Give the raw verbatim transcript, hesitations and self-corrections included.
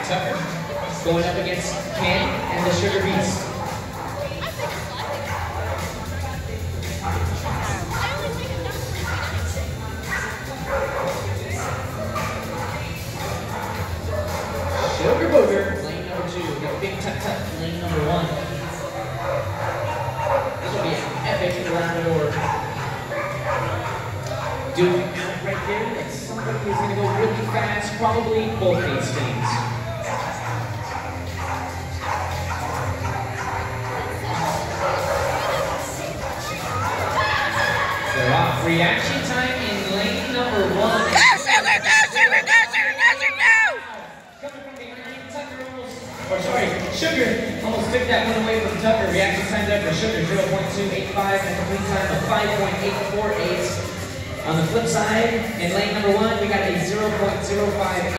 Tucker going up against Cam and the Sugar Beast. Sugar Booger, lane number two. We got Big Tut Tut, lane number one. This will be an epic round of order. Duke out right there. That's somebody who's going to go really fast. Probably both these teams. They're off. Reaction time in lane number one. Go, Sugar! Go, Sugar! Go, Sugar! Go, Sugar! Go! Coming from behind, Tucker almost, or sorry, Sugar almost took that one away from Tucker. Reaction time there for Sugar, zero point two eight five, and complete time of five point eight four eight. On the flip side, in lane number one, we got a zero point zero five.